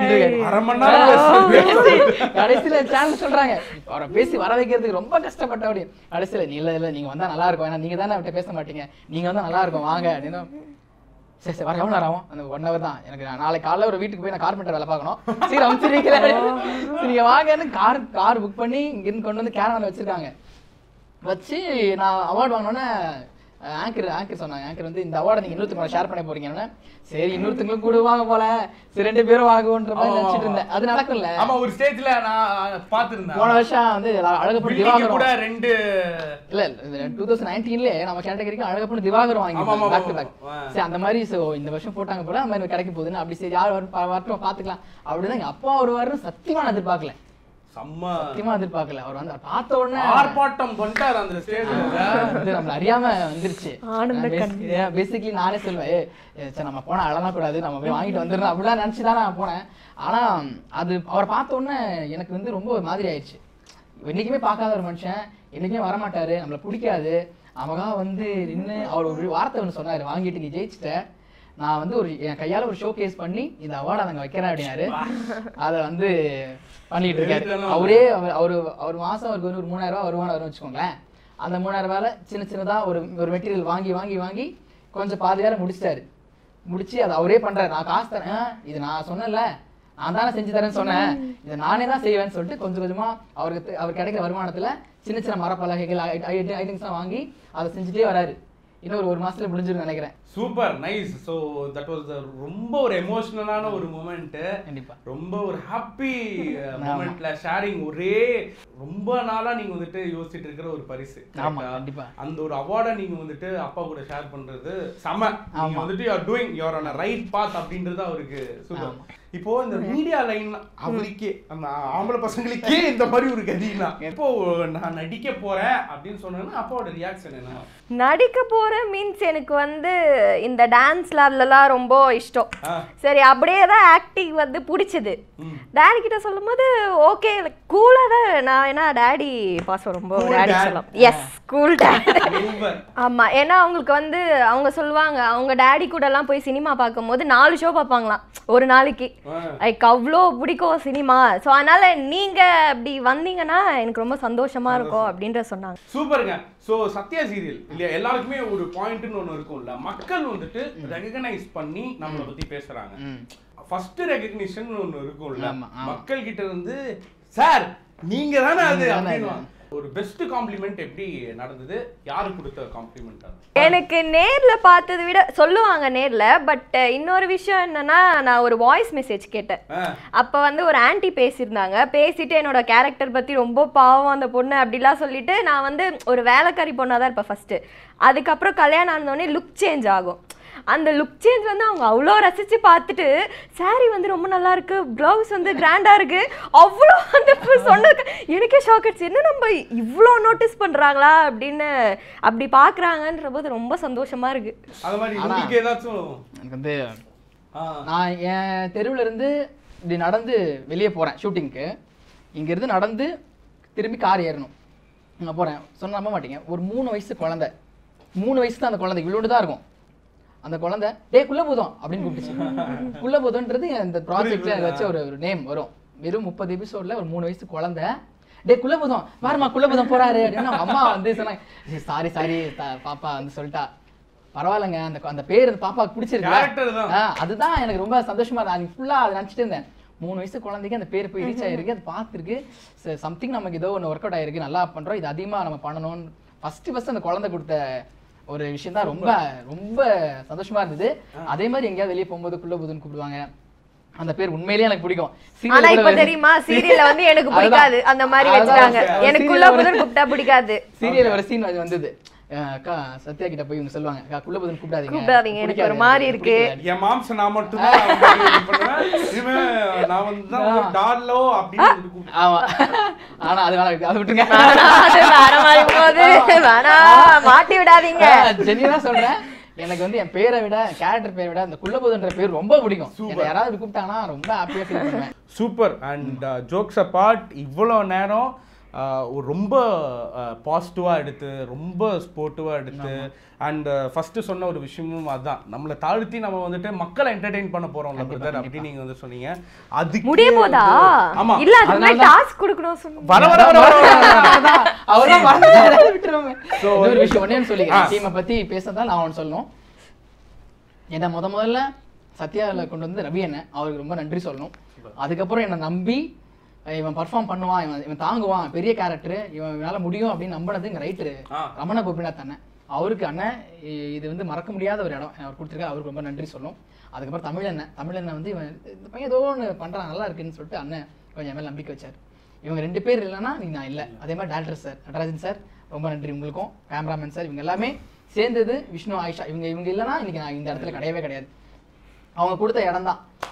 கடைசியில சேனல் சொல்றாங்க அவரை பேசி வர வைக்கிறதுக்கு ரொம்ப கஷ்டப்பட்ட. அப்படி கடைசியில இல்ல நீங்க வந்தா நல்லா இருக்கும், ஏன்னா நீங்க தானே அவர்கிட்ட பேச மாட்டீங்க, நீங்க வந்தா நல்லா இருக்கும் வாங்க அப்படின்னு. சரி சரி வர எவ்வளோ நேரம் ஆகும்? அந்த 1 hour தான். எனக்கு நாளைக்கு காலைல ஒரு வீட்டுக்கு போய் நான் கார்பெண்டர் வேலை பார்க்கணும், சரி அமைச்சிருக்கீங்களா நீங்க வாங்கன்னு கார் புக் பண்ணி இங்கிருந்து கொண்டு வந்து கேரவான்ல வச்சிருக்காங்க. வச்சு நான் அவார்டு வாங்கினோன்னே ஆங்கர் சொன்னாங்க, ஆங்கர் வந்து இந்த அவார்டை நீங்க இன்னொருத்தவங்க ஷேர் பண்ண போறீங்கன்னா, சரி இன்னொருத்தவங்களும் கூட வாங்க போல, சரி 2 பேரும் வாங்குன்ற மாதிரி நினைச்சிட்டு இருந்தேன். அது நடக்கும்ல. ஆமா, ஒரு ஸ்டேஜ்ல நான் பாத்துருந்தேன். போன வருஷம் வந்து அழகப்பன் திவாகர் கூட 2 இல்ல 2019 நம்ம கேட்டகரிக்கு அழகப்பன் திவாகர் வாங்கி பேக் டு பேக். சரி அந்த மாதிரி இந்த வருஷம் போட்டாங்க போல, அந்த மாதிரி கிடைக்க போகுதுன்னு அப்படி சரி யார் வரட்டும் பாத்துக்கலாம் அப்படிதான். எங்க அப்பா ஒரு வாரம் சத்தியமா நான் எதிர்பார்க்கல. சத்தியமா எதிர்பார்க்கல. அவர் வந்து பார்த்த உடனே ஆர்ப்பாட்டம் பண்ணிட்டாரு அந்த ஸ்டேஜ்ல. நம்மள அறியாம வந்துருச்சு. பேசிக்கலி நானே சொல்லுவேன், சரி நம்ம போனா அழலாம் கூடாது, நம்ம போய் வாங்கிட்டு வந்துடணும் அப்படிலாம் நினைச்சுதான் நான் போனேன். ஆனா அது அவரை பார்த்த உடனே எனக்கு வந்து ரொம்ப ஒரு மாதிரி ஆயிடுச்சு. என்னைக்குமே பார்க்காத ஒரு மனுஷன், என்னைக்குமே வரமாட்டாரு, நம்மள பிடிக்காது. அவங்க வந்து நின்று அவர் ஒரு வார்த்தை ஒன்று சொன்னாரு, வாங்கிட்டு நீ ஜெயிச்சிட்ட, நான் வந்து ஒரு என் கையால ஒரு ஷோ கேஸ் பண்ணி இந்த அவார்டை அங்க வைக்கிறேன் அப்படின்னாரு. அதை வந்து பண்ணிட்டு இருக்காரு. அவர் மாசம் அவருக்கு வந்து ஒரு 3000 ரூபாய் வருமானம் வரும் வச்சுக்கோங்களேன். அந்த 3000 ரூபாயில சின்னதா ஒரு மெட்டீரியல் வாங்கி கொஞ்சம் பாதி வேற முடிச்சு அதை அவரே பண்றாரு. நான் காசு தரேன், இது நான் சொன்னேன்ல, நான் தானே செஞ்சு தரேன்னு சொன்னேன், இதை நானே தான் செய்வேன்னு சொல்லிட்டு கொஞ்சமா அவர் கிடைக்கிற வருமானத்துல சின்ன மரப்பலகைகள் ஐட்டம்ஸ்லாம் வாங்கி அதை செஞ்சுட்டே வராரு. இன்னும் ஒரு மாசத்துல முடிஞ்சிருன்னு நினைக்கிறேன். Super nice. So that was ரொம்ப ஒரு எமோஷனலான ஒரு மூமெண்ட். கண்டிப்பா ரொம்ப ஒரு ஹாப்பி மூமெண்ட்ல ஷேரிங். ஒரே ரொம்ப நாளா நீங்க வந்துட்டு யோசிச்சுட்டு இருக்கிற ஒரு பரிசு. கண்டிப்பா அந்த ஒரு அவார்டை நீங்க வந்துட்டு அப்பா கூட ஷேர் பண்றது செம. நீங்க வந்துட்டு you are doing your own right path அப்படின்றது அவருக்கு சூப்பர். இப்போ இந்த மீடியா லைன் அவருக்கே அந்த ஆம்பளை பசங்களுக்கே இந்த மாதிரி ஒரு கதினா, இப்போ நான் நடிக்க போறேன் அப்படின்னு சொன்னா அப்பாவோட ரியாக்ஷன் என்ன? நடிக்க போறேன் மீன்ஸ் எனக்கு வந்து இந்த டான்ஸ்ல அதுலலாம் ரொம்ப இஷ்டம். சரி அப்படியே தான் ஆக்டிங் வந்து பிடிச்சது. டேடி கிட்ட சொல்லும் போது ஓகே கூலா தான். நான் ஏன்னா டேடி பாசம் ரொம்ப டேடி சொல்லலாம். Yes cool daddy. ஆமா, ஏன்னா அவங்களுக்கு வந்து அவங்க சொல்லுவாங்க அவங்க டேடி கூட எல்லாம் போய் சினிமா பார்க்கும் போது 4 ஷோ பார்ப்பாங்களாம் ஒரு நாளைக்கு. லைக் அவ்வளோ பிடிக்கும் சினிமா. ஸோ அதனால நீங்க அப்படி வந்தீங்கன்னா எனக்கு ரொம்ப சந்தோஷமா இருக்கும் அப்படின்ற சொன்னாங்க. சூப்பருங்க. ஸோ சத்யா சீரியல் இல்லையா, எல்லாருக்குமே ஒரு பாயிண்ட்னு ஒன்று இருக்கும்ல, மக்கள் வந்துட்டு ரெகக்னைஸ் பண்ணி நம்மளை பத்தி பேசுறாங்க. ஃபர்ஸ்ட் ரெகக்னிஷன் ஒன்று இருக்கும்ல, மக்கள் கிட்ட இருந்து சார் நீங்க தானே அது அப்படின்னு ஒரு பெஸ்ட் காம்ப்ளிமெண்ட் எப்படி நடந்தது? யாரு கொடுத்த காம்ப்ளிமெண்ட்? எனக்கு நேர்ல பார்த்ததை விட சொல்லுவாங்க நேர்ல. பட் இன்னொரு விஷயம் என்னன்னா, நான் ஒரு வாய்ஸ் மெசேஜ் கேட்டேன். அப்ப வந்து ஒரு ஆன்டி பேசியிருந்தாங்க. பேசிட்டு என்னோட கேரக்டர் பத்தி ரொம்ப பாவம் அந்த பொண்ணு அப்படிலாம் சொல்லிட்டு, நான் வந்து ஒரு வேலைக்காரி பொண்ணா தான் இருப்பேன் ஃபர்ஸ்ட். அதுக்கப்புறம் கல்யாணம் ஆனோடனே லுக் சேஞ்ச் ஆகும். அந்த லுக் சேஞ்ச் வந்து அவங்க அவ்வளோ ரசிச்சு பார்த்துட்டு, சாரி வந்து ரொம்ப நல்லா இருக்கு, பிளவுஸ் வந்து கிராண்டா இருக்கு, அவ்வளோ வந்து சொன்ன எனக்கே ஷாக் ஆயிடுச்சு. என்ன நம்ம இவ்வளோ நோட்டீஸ் பண்றாங்களா அப்படின்னு அப்படி பாக்குறாங்கன்ற போது ரொம்ப சந்தோஷமா இருக்கு. எனக்கு வந்து நான் என் தெருவில் இருந்து இப்படி நடந்து வெளியே போறேன் ஷூட்டிங்க்கு. இங்க இருந்து நடந்து திரும்பி கார் ஏறணும். அங்கே போறேன், சொன்ன நம்ப மாட்டீங்க, ஒரு 3 வயசு குழந்தை, 3 வயசு தான் அந்த குழந்தை, இவ்வளோண்டு தான் இருக்கும். அந்த குழந்தை டே குள்ளபூதம் அப்படின்னு கூப்பிட்டுச்சு. குள்ளபூதம்ன்றது இந்த ப்ராஜெக்ட்ல வச்ச ஒரு நேம் வரும். வெறும் 30 எபிசோட்ல ஒரு 3 வயசு குழந்தை டே குள்ளபூதம் வாருமா குள்ளபூதம் போறாரு அப்படின்னு அம்மா வந்து சொன்னாங்க. சாரி பாப்பா வந்து சொல்லிட்டா. பரவாயில்லைங்க, அந்த பேர் அந்த பாப்பாவுக்கு பிடிச்சிருக்கு. அதுதான் எனக்கு ரொம்ப சந்தோஷமா இருக்கு. அது ஃபுல்லா அதை நினைச்சிட்டு இருந்தேன். 3 வயசு குழந்தைக்கு அந்த பேர் போய் ரீச் ஆயிருக்கு, அது பார்த்துருக்கு, சம்திங் நமக்கு ஏதோ ஒன்று ஒர்க் அவுட் ஆயிருக்கு, நல்லா பண்றோம், இது அதிகமாக நம்ம பண்ணணும்னு ஃபர்ஸ்ட் அந்த குழந்தை கொடுத்த ஒரு விஷயம் தான் ரொம்ப ரொம்ப சந்தோஷமா இருந்தது. அதே மாதிரி எங்கேயாவது வெளியே போகும்போது குள்ளபூதன் கூப்பிடுவாங்க, அந்த பேர் உண்மையிலேயே எனக்கு பிடிக்கும். ஆனா இப்ப தெரியுமா சீரியல்ல வந்து எனக்கு பிடிக்காது அந்த மாதிரி வச்சிட்டாங்க. எனக்கு குள்ளபூதன் கூப்பிட்டா பிடிக்காது. சீரியல்ல ஒரு சீன் வந்தது, அக்கா சத்யா கிட்ட போய் இவங்க சொல்லுவாங்க, அக்கா குள்ளபூதன் கூப்பிடாதீங்க எனக்கு ஒரு மாதிரி இருக்கு. என் மாம்ச நான் மட்டும் நான் வந்து டார்லோ அப்படின்னு. ஆமா, ஆனா அது அதை விட்டுருங்க, வேற மாதிரி போகுது, வேணா மாட்டி விடாதீங்க. ஜெனியா சொல்றேன், எனக்கு வந்து என் பேரை விட கேரக்டர் பேரை விட அந்த குள்ளபூதன்ற பேர் ரொம்ப பிடிக்கும். யாராவது கூப்பிட்டாங்கன்னா ரொம்ப ஹாப்பியா ஃபீல் பண்ணுவேன். சூப்பர். அண்ட் ஜோக்ஸ் அபார்ட், இவ்வளோ நேரம் ரொம்ப பாசிட்டிவாக எடுத்து ரொம்ப ஸ்போர்ட்டிவாக எடுத்து அண்ட் ஃபஸ்ட்டு சொன்ன ஒரு விஷயமும் அதுதான், நம்மளை தாழ்த்தி நம்ம வந்துட்டு மக்களை என்டர்டெயின் பண்ண போகிறோம்ல பிரதர் அப்படின்னு நீங்கள் வந்து சொன்னீங்க. அதுக்கு முடிய போதா? ஆமாம், இல்லை அதுக்கு டாஸ்க் கொடுக்கணும் சொன்னீங்க. வர வர அவர்தான் மறந்துட்டாரு, விட்டுருவாங்க. ஸோ ஒரு விஷயம் ஒன்றே சொல்லி டீமை பற்றி பேசதான் நான் ஒன்று சொல்லணும். என்னை முதல்ல சத்யாவில் கொண்டு வந்து ரவி அண்ணன், அவருக்கு ரொம்ப நன்றி சொல்லணும். அதுக்கப்புறம் என்னை நம்பி இவன் பர்ஃபார்ம் பண்ணுவான், இவன் தாங்குவான், பெரிய கேரக்டர், இவனால முடியும் அப்படின்னு நம்பினது எங்கள் ரைட்டரு ரமண கோபிநாத் அண்ணன். அவருக்கு அண்ணன் இது வந்து மறக்க முடியாத ஒரு இடம் அவர் கொடுத்துருக்காரு, அவருக்கு ரொம்ப நன்றி சொல்லணும். அதுக்கப்புறம் தமிழண்ணன் வந்து இவன் இந்த பையன் ஏதோ ஒன்று பண்ணுறான் நல்லா இருக்குன்னு சொல்லிட்டு அண்ணன் கொஞ்சம் மேலே நம்பிக்கை வச்சார். இவங்க 2 பேர் இல்லைன்னா நீங்கள் நான் இல்லை. அதே மாதிரி டேரக்டர் சார் நடராஜன் சார் ரொம்ப நன்றி உங்களுக்கும், கேமராமேன் சார், இவங்க எல்லாமே சேர்ந்தது, விஷ்ணு ஆயிஷா, இவங்க இல்லைன்னா இன்னைக்கு நான் இந்த இடத்துல கிடையவே கிடையாது. அவங்க கொடுத்த இடம் தான்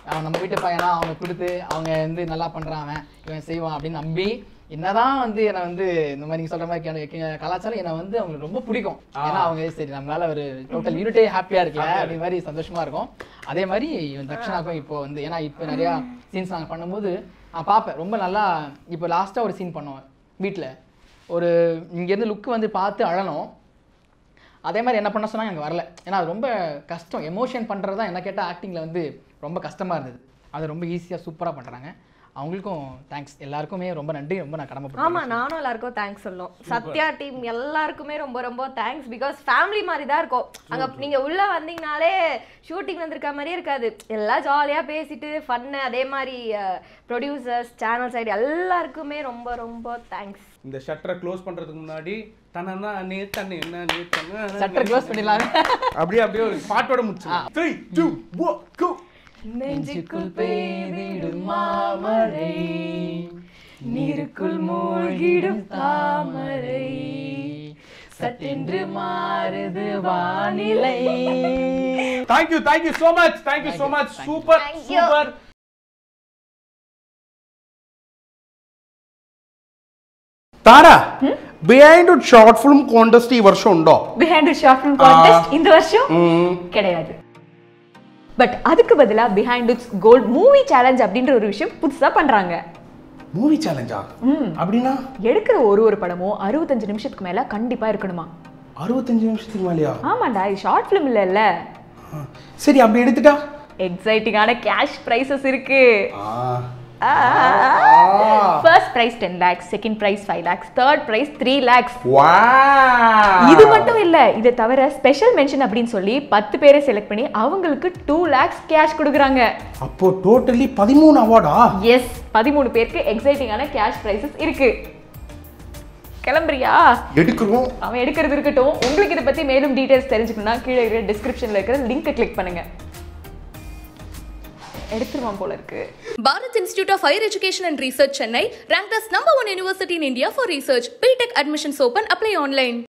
அவன் நம்ம வீட்டு பையனா அவங்க கொடுத்து அவங்க வந்து நல்லா பண்ணுறான் அவன் இவன் செய்வான் அப்படின்னு நம்பி என்னதான் வந்து என்னை வந்து இந்த மாதிரி நீங்கள் சொல்கிற மாதிரி கலாச்சாரம் என்னை வந்து அவங்களுக்கு ரொம்ப பிடிக்கும். ஏன்னா அவங்க சரி நம்மளால ஒரு டோட்டல் யூனிட்டே ஹாப்பியாக இருக்கல அப்படி மாதிரி சந்தோஷமாக இருக்கும். அதே மாதிரி தக்ஷனாக்கும் இப்போ வந்து ஏன்னா இப்போ நிறையா சீன்ஸ் நாங்கள் பண்ணும்போது நான் பார்ப்பேன் ரொம்ப நல்லா. இப்போ லாஸ்ட்டாக ஒரு சீன் பண்ணோம் வீட்டில், ஒரு இங்கேருந்து லுக்கு வந்து பார்த்து அழணும். அதே மாதிரி என்ன பண்ண சொன்னாங்க அங்கே வரல. ஏன்னா அது ரொம்ப கஷ்டம், எமோஷன் பண்ணுறது தான் என்ன கேட்டால் ஆக்டிங்கில் வந்து ரொம்ப கஷ்டமாக இருந்தது. அது ரொம்ப ஈஸியாக சூப்பராக பண்ணுறாங்க. அவங்களுக்கும் தேங்க்ஸ், எல்லாருக்குமே ரொம்ப நன்றி, ரொம்ப நான் கடமைப்பட்டேன். ஆமா நானும் எல்லாருக்கும் தேங்க்ஸ் சொல்லணும். சத்யா டீம் எல்லாருக்குமே ரொம்ப ரொம்ப தேங்க்ஸ். பிகாஸ் ஃபேமிலி மாதிரி தான் இருக்கும் அங்க. நீங்க உள்ள வந்தீங்கனாலே ஷூட்டிங் வந்திருக்க மாதிரியே இருக்காது. எல்லாம் ஜாலியா பேசிட்டு ஃபன்னு. அதே மாதிரி ப்ரொடியூசர்ஸ், சேனல் சைடு எல்லாருக்குமே ரொம்ப ரொம்ப தேங்க்ஸ். இந்த ஷட்டரை க்ளோஸ் பண்றதுக்கு முன்னாடி ஷட்டர் க்ளோஸ் பண்ணிடலாம். அப்படியே ஒரு பாட்டோட முடிச்சிடலாம். 3 2 1 go. நெஞ்சுக்குள் பெய்திடும் மாமழை, நீருக்குள் மூழ்கிடும் தாமரை, சட்டென்று மாறுது வானிலை. Thank you so much. Super. താരാ ബിഹൈൻഡ് ഷോർട്ട് ഫിലിം കോൺടെസ്റ്റ് ഈ വർഷം ഉണ്ടോ? பிஹைண்ட் ஷார்ட் ஃபிலிம் கான்டெஸ்ட் இந்த வருஷம் கிடையாது. பட் அதுக்கு பதிலா behind it's gold movie challenge அப்படின்ற ஒரு விஷயம் புதுசா பண்றாங்க. மூவி சேலஞ்சா? அப்படினா எடுக்கிற ஒரு படமும் 65 நிமிஷத்துக்கு மேல கண்டிப்பா இருக்கணுமா? 65 நிமிஷத்துக்கு மேலயா? ஆமாடா, இது ஷார்ட் ஃபிலிம் இல்ல. சரி அப்படி எடுத்துட்டா எக்ஸைட்டிங்கான கேஷ் பிரைசஸ் இருக்கு. First prize 10 lakhs, second prize 5 lakhs, third prize 3 lakhs. இது மட்டும் இல்ல, இதை தவிர ஸ்பெஷல் மென்ஷன் அப்படின்னு சொல்லி 10 பேரை செலக்ட் பண்ணி அவங்களுக்கு 2 lakhs கேஷ் கொடுக்குறாங்க. அப்போ டோட்டலி 13 அவார்டா? எஸ், 13 பேருக்கு எக்ஸைட்டிங்கான கேஷ் பிரைசஸ் இருக்கு. கிளம்புறியா? எடுக்கிறோம். அவன் எடுக்கிறது இருக்கட்டும். உங்களுக்கு இதை பத்தி மேலும் டீடைல்ஸ் தெரிஞ்சுக்கணும்னா கீழே இருக்கிற டிஸ்கிரிப்ஷன்ல இருக்கிற லிங்கை கிளிக் பண்ணுங்க. எடுத்துருவான் போல இருக்கு. Bharat Institute of Higher Education and Research, Chennai ranked as #1 university in India for research. BTech admissions open. Apply online.